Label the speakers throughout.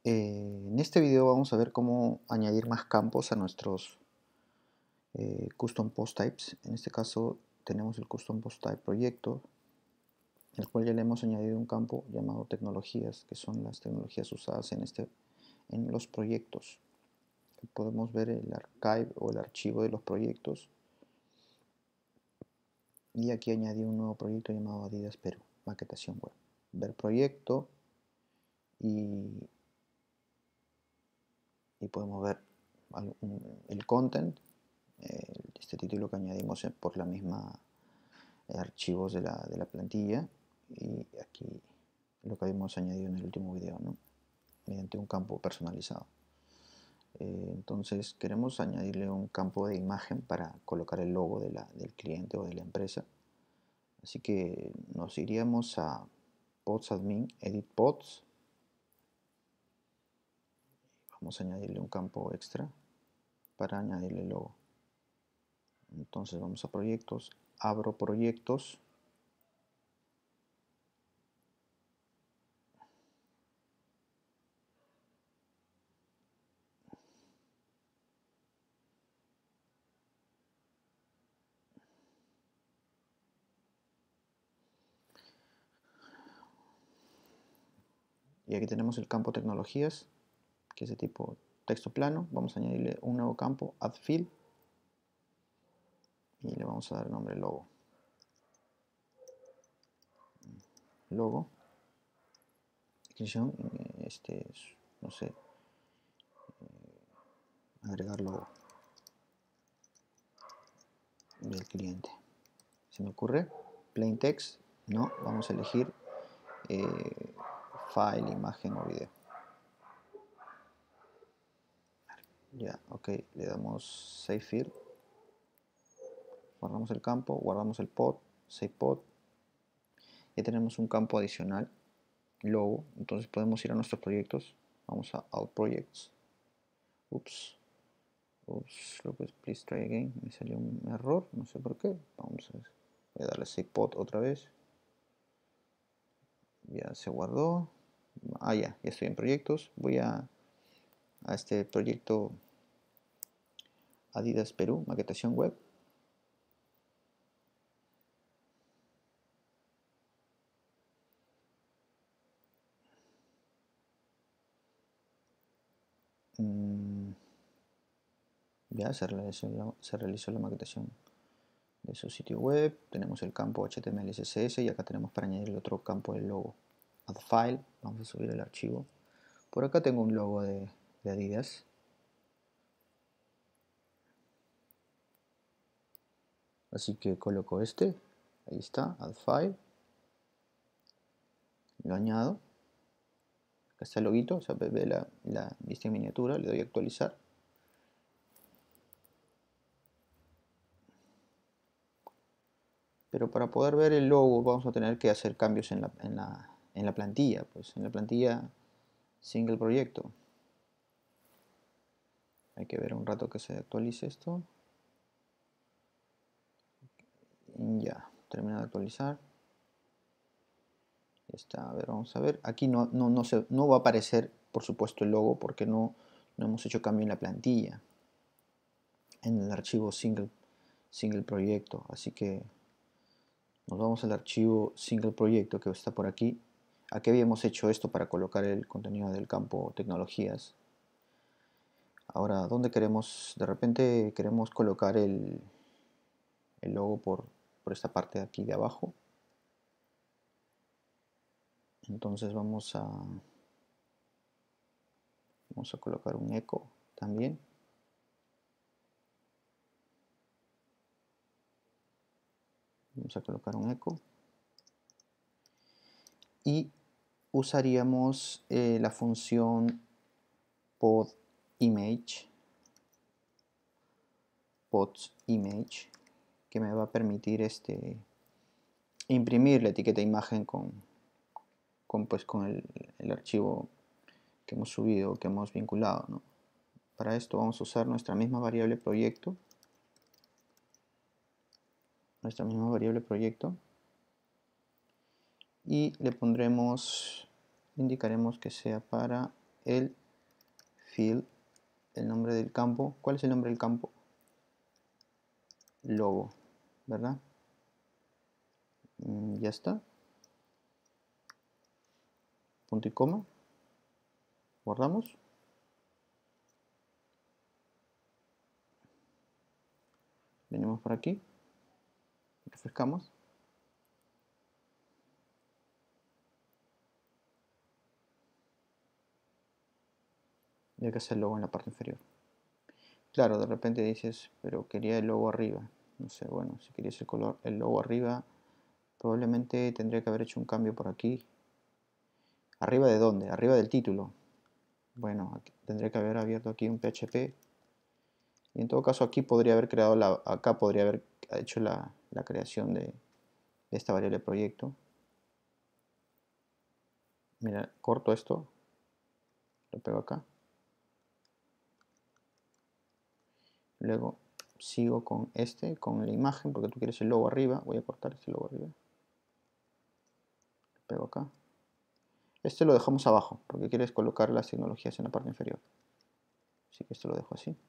Speaker 1: En este video vamos a ver cómo añadir más campos a nuestros custom post types. En este caso tenemos el custom post type proyecto, el cual ya le hemos añadido un campo llamado tecnologías, que son las tecnologías usadas en los proyectos. Podemos ver el archive o el archivo de los proyectos, y aquí añadí un nuevo proyecto llamado Adidas Perú, maquetación web. Ver proyecto y podemos ver el content, este título que añadimos por la misma archivos de la plantilla, y aquí lo que habíamos añadido en el último video, ¿no? Mediante un campo personalizado. Entonces queremos añadirle un campo de imagen para colocar el logo del cliente o de la empresa, así que nos iríamos a pods admin, edit pods. Vamos a añadirle un campo extra para añadirle el logo. Entonces vamos a proyectos, abro proyectos, y aquí tenemos el campo tecnologías, que es de tipo texto plano. Vamos a añadirle un nuevo campo, add field, y le vamos a dar el nombre logo. Logo, descripción, no sé, agregar logo del cliente. Se me ocurre, plain text, no, vamos a elegir file, imagen o video. Ya, ok, le damos save field, guardamos el campo, guardamos el pod, save pod. Ya tenemos un campo adicional, logo. Entonces podemos ir a nuestros proyectos, vamos a All Projects. Ups, please try again. Me salió un error, no sé por qué. Voy a darle save pod otra vez. Ya se guardó. Ya estoy en proyectos. Voy a este proyecto Adidas Perú, maquetación web. Ya se realizó la maquetación de su sitio web. Tenemos el campo HTML y CSS, y acá tenemos para añadir el otro campo del logo. Add file, vamos a subir el archivo. Por acá tengo un logo de Adidas. Así que coloco este, ahí está, add file. Lo añado. Acá está el loguito, o sea, ve la vista en miniatura, le doy a actualizar. Pero para poder ver el logo vamos a tener que hacer cambios en la plantilla, pues en la plantilla single proyecto. Hay que ver un rato que se actualice esto. Ya, termina de actualizar. Ya está, a ver, vamos a ver. Aquí no va a aparecer, por supuesto, el logo porque no hemos hecho cambio en la plantilla, en el archivo single proyecto. Así que nos vamos al archivo single proyecto que está por aquí. Aquí habíamos hecho esto para colocar el contenido del campo tecnologías. Ahora, ¿dónde queremos? De repente queremos colocar el logo por esta parte de aquí de abajo. Entonces vamos a colocar un eco también. Vamos a colocar un eco. Y usaríamos la función podImage, que me va a permitir imprimir la etiqueta imagen con el archivo que hemos subido, que hemos vinculado, ¿no? Para esto vamos a usar nuestra misma variable proyecto. Y le indicaremos que sea para el field, el nombre del campo. ¿Cuál es el nombre del campo? Logo, ¿verdad? Ya está. Punto y coma. Guardamos. Venimos por aquí. Refrescamos. Y acá está el logo en la parte inferior. Claro, de repente dices, pero quería el logo arriba. No sé, bueno, si querías el color, el logo arriba, probablemente tendría que haber hecho un cambio por aquí. ¿Arriba de dónde? Arriba del título. Bueno, aquí, tendría que haber abierto aquí un PHP. Y en todo caso aquí podría haber creado acá podría haber hecho la creación de esta variable proyecto. Mira, corto esto, lo pego acá. Luego sigo con con la imagen, porque tú quieres el logo arriba. Voy a cortar este logo arriba. Lo pego acá. Este lo dejamos abajo, porque quieres colocar las tecnologías en la parte inferior. Así que esto lo dejo así.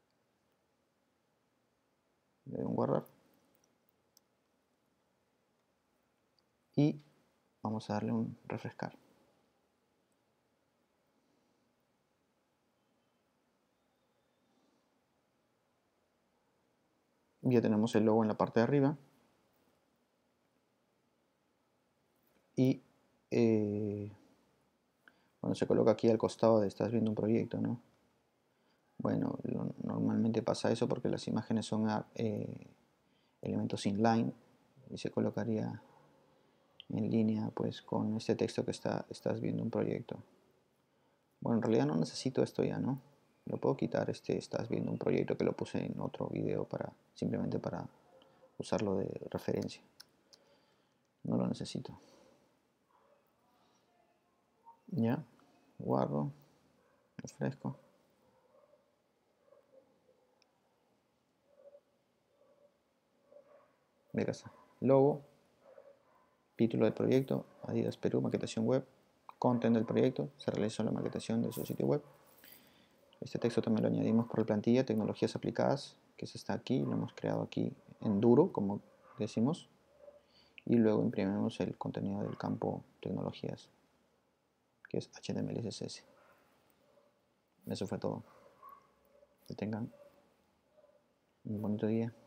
Speaker 1: Le doy un guardar. Y vamos a darle un refrescar. Ya tenemos el logo en la parte de arriba. Y cuando se coloca aquí al costado de estás viendo un proyecto, ¿no? Bueno, normalmente pasa eso porque las imágenes son elementos inline y se colocaría en línea pues con este texto que estás viendo un proyecto. Bueno, en realidad no necesito esto ya, ¿no? Lo puedo quitar, estás viendo un proyecto que lo puse en otro video simplemente para usarlo de referencia. No lo necesito. Ya, guardo, refresco. Ve acá está. Logo, título del proyecto, Adidas Perú, maquetación web, content del proyecto, se realizó la maquetación de su sitio web. Este texto también lo añadimos por la plantilla, tecnologías aplicadas, que se está aquí, lo hemos creado aquí en duro, como decimos, y luego imprimimos el contenido del campo tecnologías, que es HTML y CSS. Eso fue todo. Que tengan un bonito día.